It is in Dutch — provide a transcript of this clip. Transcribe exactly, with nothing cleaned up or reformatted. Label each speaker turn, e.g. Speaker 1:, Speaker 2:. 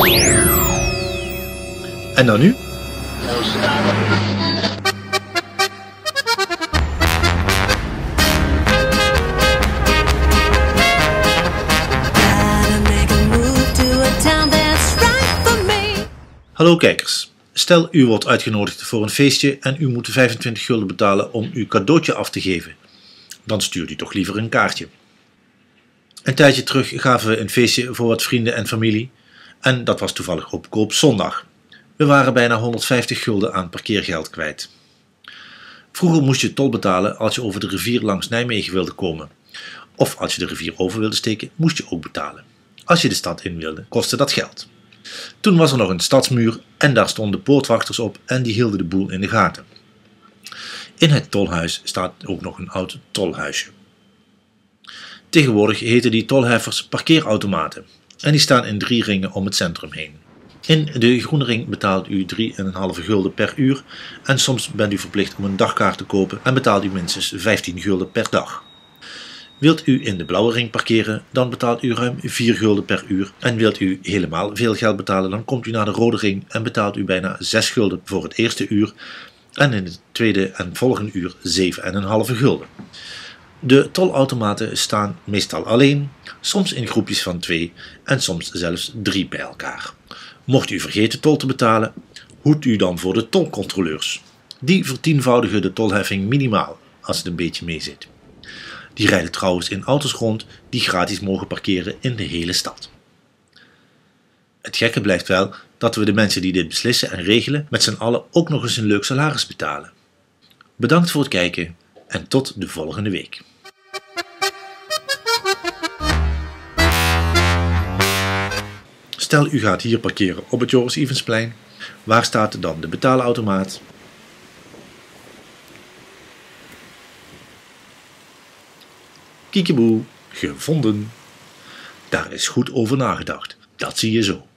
Speaker 1: En dan nu? Hallo kijkers, stel u wordt uitgenodigd voor een feestje en u moet vijfentwintig gulden betalen om uw cadeautje af te geven. Dan stuurt u toch liever een kaartje. Een tijdje terug gaven we een feestje voor wat vrienden en familie en dat was toevallig op koopzondag. We waren bijna honderdvijftig gulden aan parkeergeld kwijt. Vroeger moest je tol betalen als je over de rivier langs Nijmegen wilde komen. Of als je de rivier over wilde steken, moest je ook betalen. Als je de stad in wilde, kostte dat geld. Toen was er nog een stadsmuur en daar stonden poortwachters op en die hielden de boel in de gaten. In het tolhuis staat ook nog een oud tolhuisje. Tegenwoordig heten die tolheffers parkeerautomaten en die staan in drie ringen om het centrum heen. In de groene ring betaalt u drie komma vijf gulden per uur en soms bent u verplicht om een dagkaart te kopen en betaalt u minstens vijftien gulden per dag. Wilt u in de blauwe ring parkeren, dan betaalt u ruim vier gulden per uur. En wilt u helemaal veel geld betalen, dan komt u naar de rode ring en betaalt u bijna zes gulden voor het eerste uur. En in het tweede en volgende uur zeven komma vijf gulden. De tolautomaten staan meestal alleen, soms in groepjes van twee en soms zelfs drie bij elkaar. Mocht u vergeten tol te betalen, hoedt u dan voor de tolcontroleurs. Die vertienvoudigen de tolheffing minimaal, als het een beetje meezit. Die rijden trouwens in auto's rond die gratis mogen parkeren in de hele stad. Het gekke blijft wel dat we de mensen die dit beslissen en regelen met z'n allen ook nog eens een leuk salaris betalen. Bedankt voor het kijken en tot de volgende week. Stel u gaat hier parkeren op het Joris Evensplein. Waar staat dan de betaalautomaat? Kiekeboe, gevonden. Daar is goed over nagedacht. Dat zie je zo.